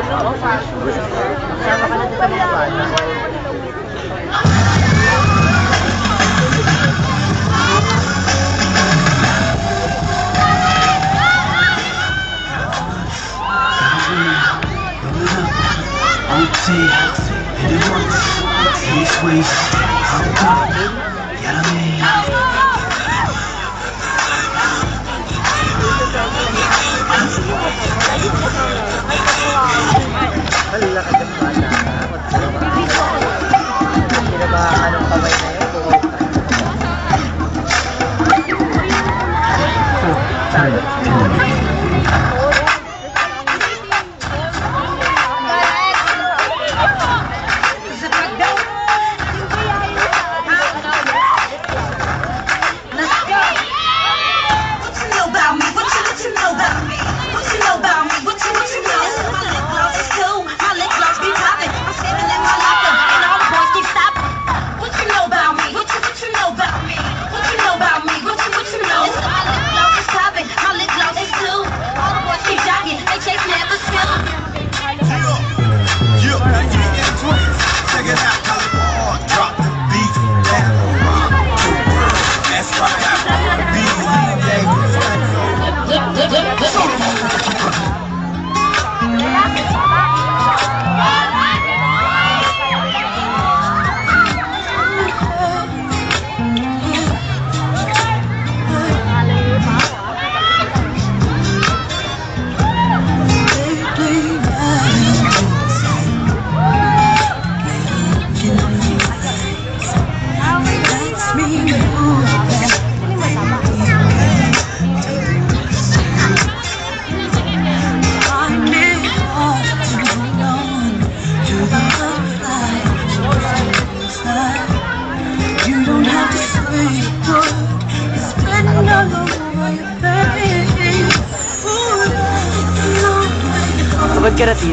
Sabad karatin.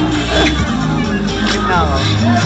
Trip na ako.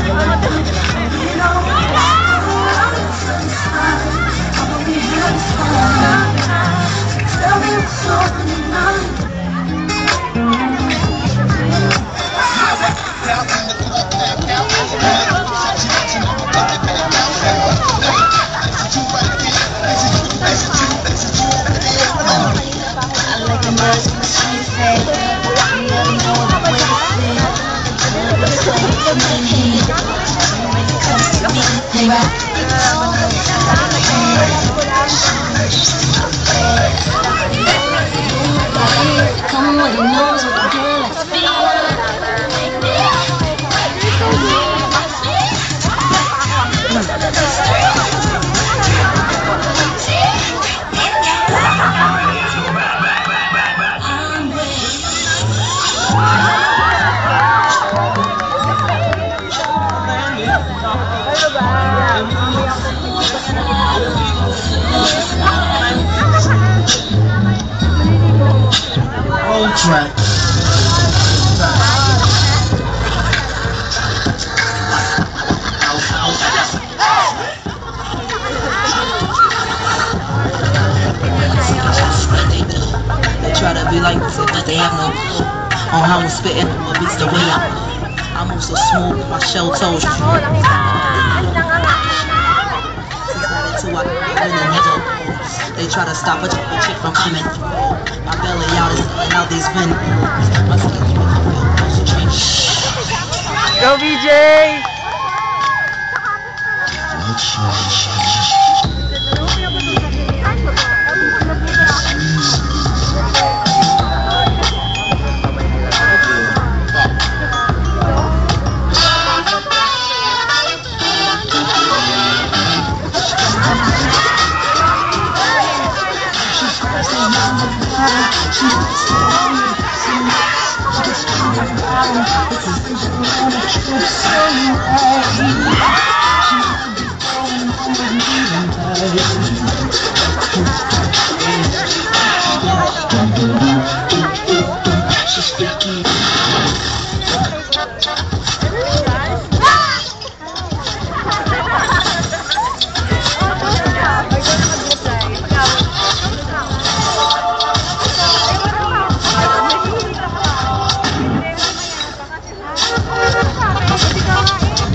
Somebody knows what the girl likes to be. Roll track. They try to be like this, but they have no clue on how I'm spitting, what beats the way I move so smooth, my shell toes. They try to stop a chick from coming through. My belly out is selling out these windows. My skin's Go BJ! ka nga eh.